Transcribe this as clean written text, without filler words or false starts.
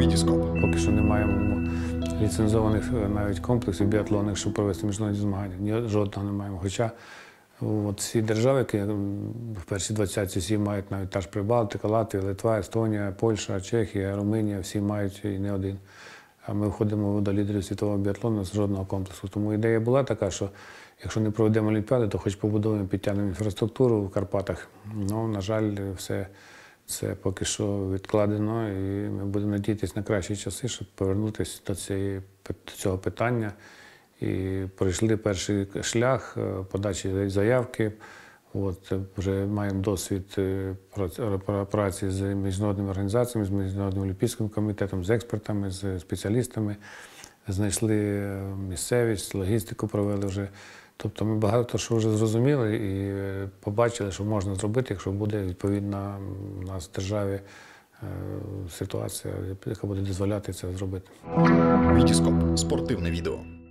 Вітіскоп. Поки що не маємо ліцензованих навіть комплексів біатлонних, щоб провести міжнародні змагання. Ні, жодного не маємо. Хоча от всі держави, які в першій двадцятці, всі мають навіть та ж Прибалтика, Латвія, Литва, Естонія, Польща, Чехія, Румунія, всі мають і не один. А ми входимо до лідерів світового біатлону з жодного комплексу. Тому ідея була така, що якщо не проведемо Олімпіади, то хоч побудуємо, підтягнемо інфраструктуру в Карпатах. Ну, на жаль, все це поки що відкладено, і ми будемо надіятися на кращі часи, щоб повернутися до цього питання. І пройшли перший шлях подачі заявки. От, вже маємо досвід праці з міжнародними організаціями, з Міжнародним олімпійським комітетом, з експертами, з спеціалістами. Знайшли місцевість, логістику провели вже. Тобто ми багато що вже зрозуміли і побачили, що можна зробити, якщо буде відповідна у нас в державі ситуація, яка буде дозволяти це зробити. Вітіскоп. Спортивне відео.